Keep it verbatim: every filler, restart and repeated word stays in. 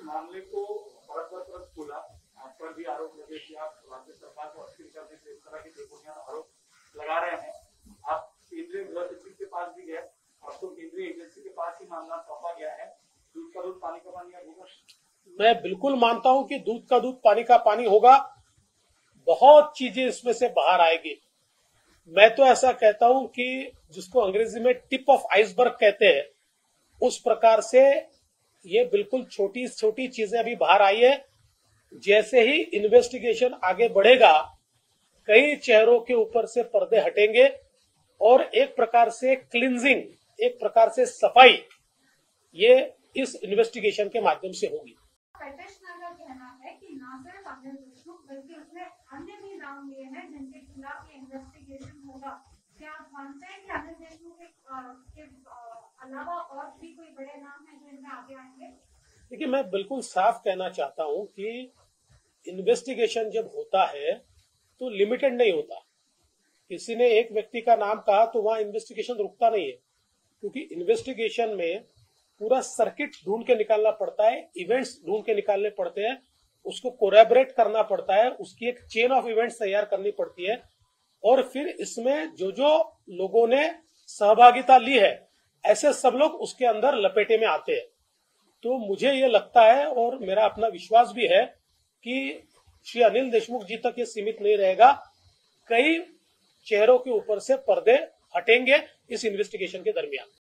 मामले को परत दर परत खोला, आप पर भी आरोप लगे कि आप राज्य सरकार को अस्थिर करने से इस तरह के बेबुनियाद आरोप लगा रहे हैं। आप केंद्रीय गृह सचिव के पास भी गए, आपको केंद्रीय एजेंसी के पास ही मामला सौंपा गया है। दूध का दूध पानी का पानी होगा। मैं बिल्कुल मानता हूं कि दूध का दूध पानी का पानी होगा। बहुत चीजें इसमें से बाहर आएगी। मैं तो ऐसा कहता हूं कि जिसको अंग्रेजी में टिप ऑफ आइसबर्ग कहते हैं, उस प्रकार से ये बिल्कुल छोटी छोटी चीजें अभी बाहर आई है। जैसे ही इन्वेस्टिगेशन आगे बढ़ेगा, कई चेहरों के ऊपर से पर्दे हटेंगे और एक प्रकार से क्लींजिंग, एक प्रकार से सफाई, ये इस इन्वेस्टिगेशन के माध्यम से होगी। पेटिशनर का कहना है कि ना सिर्फ अनिल देशमुख बल्कि उसने अन्य भी नाम लिए हैं जिनके खिलाफ ये इन्वेस्टिगेशन होगा। क्या आप मानते हैं कि अनिल देशमुख के अलावा और भी कोई बड़े नाम हैं जो इनमें आगे आएंगे? देखिए, मैं बिल्कुल साफ कहना चाहता हूं कि इन्वेस्टिगेशन जब होता है तो लिमिटेड नहीं होता। किसी ने एक व्यक्ति का नाम कहा तो वहां इन्वेस्टिगेशन रुकता नहीं है, क्योंकि इन्वेस्टिगेशन में पूरा सर्किट ढूंढ के निकालना पड़ता है, इवेंट्स ढूंढ के निकालने पड़ते हैं, उसको कोलैबोरेट करना पड़ता है, उसकी एक चेन ऑफ इवेंट्स तैयार करनी पड़ती है, और फिर इसमें जो जो लोगों ने सहभागिता ली है, ऐसे सब लोग उसके अंदर लपेटे में आते हैं। तो मुझे ये लगता है और मेरा अपना विश्वास भी है कि श्री अनिल देशमुख जी तक ये सीमित नहीं रहेगा। कई चेहरों के ऊपर से पर्दे हटेंगे इस इन्वेस्टिगेशन के दरमियान।